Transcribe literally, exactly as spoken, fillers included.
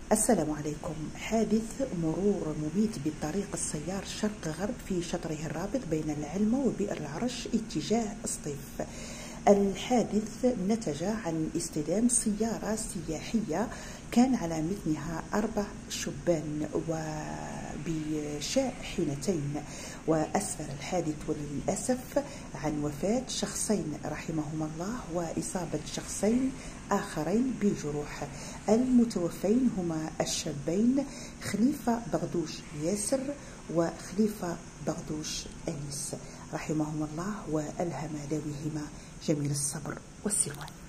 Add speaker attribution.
Speaker 1: السلام عليكم. حادث مرور مميت بالطريق السيار شرق غرب في شطره الرابط بين العلمة وبئر العرش اتجاه اسطيف. الحادث نتج عن اصطدام سيارة سياحية كان على متنها أربع شبان وبشاحنتين، وأسفر الحادث وللأسف عن وفاة شخصين رحمهما الله وإصابة شخصين آخرين بجروح. المتوفين هما الشابين خليفة بغدوش ياسر وخليفة بغدوش أنيس رحمهما الله، وألهم ذويهما جميل الصبر والسلوان.